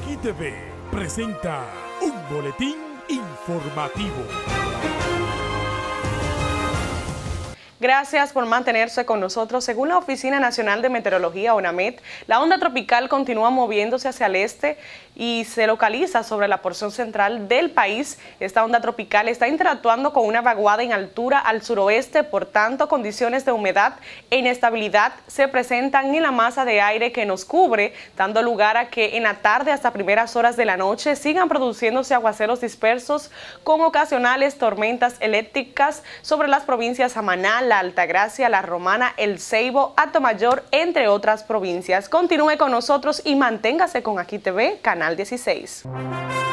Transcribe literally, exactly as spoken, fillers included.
Aquí T V presenta un boletín informativo. Gracias por mantenerse con nosotros. Según la Oficina Nacional de Meteorología, ONAMET, la onda tropical continúa moviéndose hacia el este y se localiza sobre la porción central del país. Esta onda tropical está interactuando con una vaguada en altura al suroeste, por tanto, condiciones de humedad e inestabilidad se presentan en la masa de aire que nos cubre, dando lugar a que en la tarde hasta primeras horas de la noche sigan produciéndose aguaceros dispersos con ocasionales tormentas eléctricas sobre las provincias Samaná, La Altagracia, La Romana, El Ceibo, Atomayor, entre otras provincias. Continúe con nosotros y manténgase con Aquí T V, Canal dieciséis.